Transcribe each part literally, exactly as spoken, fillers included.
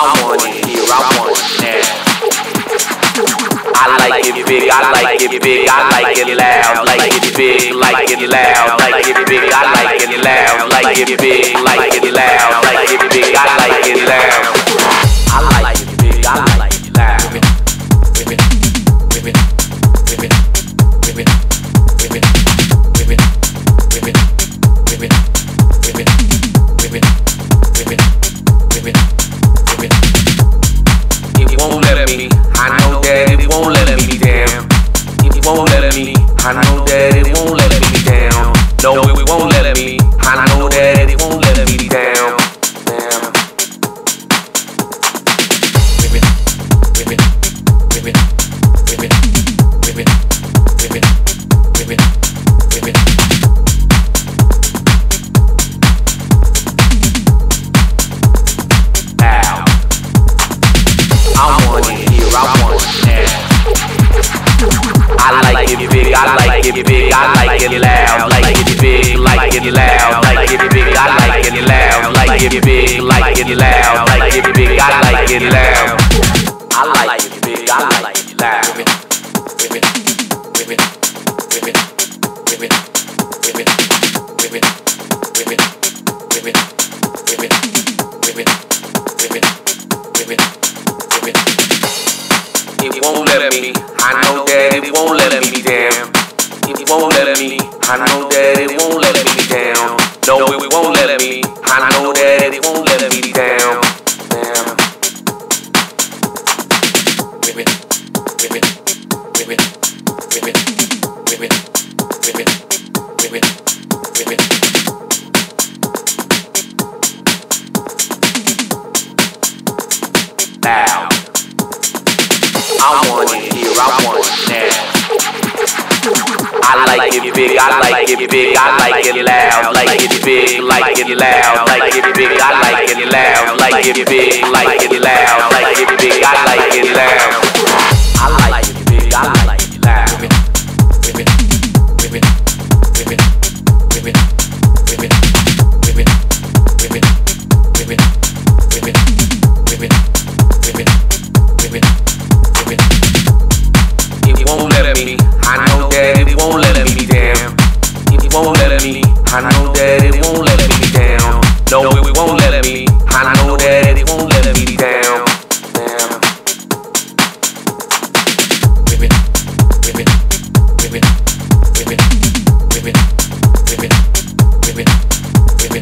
want it here, I want it now. I like it big, I like it big, I like it loud. Like it big, like it loud. Like it big, I like it loud. Like it big, like it loud. Like it big, I like it loud. I like it big, I like it loud. Women, women, women, women, women, women, women, women, women, women, women, women, women. It won't let me. I know that it won't let me down. It won't let me. I know that it won't let me down. No, it won't let me. I know that it won't let me down. Down. Women, women, women, women, women, women, women, women. Ow. I want it here, I want it now. I like it big, I like it big, I like it loud. Like it big, like it loud. Like it big, I like it loud. Like it big, like it loud. Like it big, I like it loud. I like it big, I like it loud. Women, women, women, women, women, women, women, women, women, women, women, women, women. It won't let me. I know that it won't let me down. It won't let me. I know that it won't let me down. No, it won't let me. I know that it won't let me down. Down. Women, women, women, women, women, women, women, women. Loud. I want it here, I want it now. I like it big, I like it big, I like it loud. Like it big, like it loud. Like it big, I like it loud. Like it big, like it loud. Like it big, I like it loud. I like it big, I like it loud. Women, women, women, women, women, women, women, women, women, women, women, women, women. It won't let me. I know that it won't let me down. It won't let me. I know that it won't let me down. No, it won't let me. I know that it won't let me down. Down. Women, women, women, women, women, women, women, women.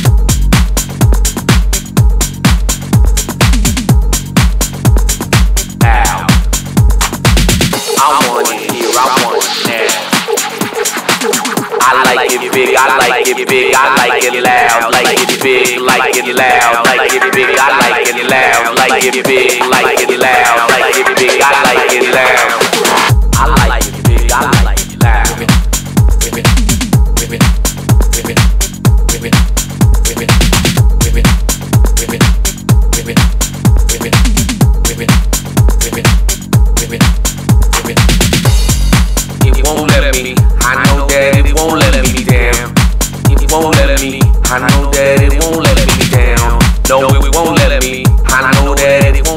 Ow. I want it here, I want it now. I like it big, I like it big, I like it loud. Like it big, like it loud. Like it big, I like it loud. Like it big, like it loud. Like it big, I like it loud. I like it big, I like it loud. Women, women, women, women, women, women, women, women, women, women, women, women, women. It won't let me. I know that it won't let me down. It won't let me. I know that it won't let me down. No, it won't let me. I know that it won't.